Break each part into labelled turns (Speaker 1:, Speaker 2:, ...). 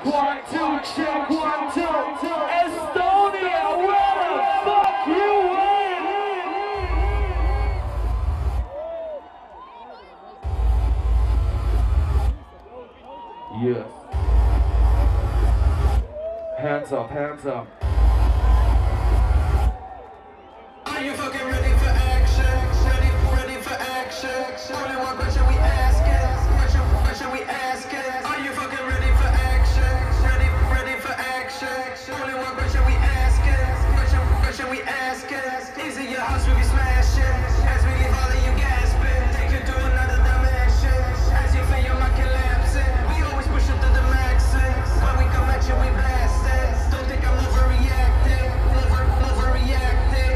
Speaker 1: One, two, check, 1, 2. Estonia, where the fuck you at? Yes. Hands up, hands up.
Speaker 2: Are you fucking ready for action? Ready for action? Only one question we asking. Question we asking. Are you fucking ready for action? Ready for action? Only one question we asking. Question we asking. Is it your house we be smashing? As we leave all of you gasping. Take you to another dimension. As you feel your mind collapsing. We always push it to the maxing. When we come at you we blasting. Don't think I'm overreacting. Overreacting.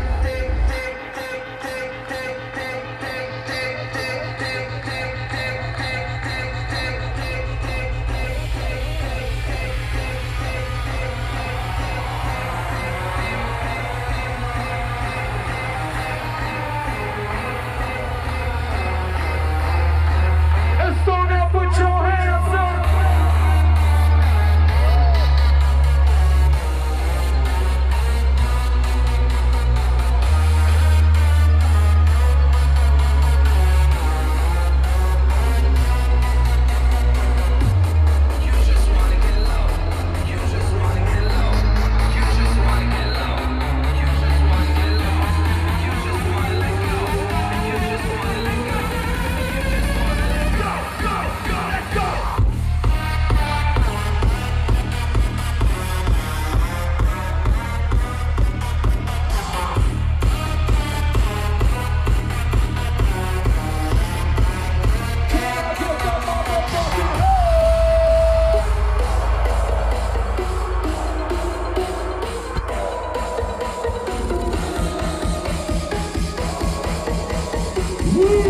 Speaker 1: Estonia, put your hands up.
Speaker 2: You just wanna get low. You just wanna get low. You just wanna get low. You just wanna get low. You just wanna let go. You just wanna let go. You just wanna let go. Go, let's go.
Speaker 1: Woo!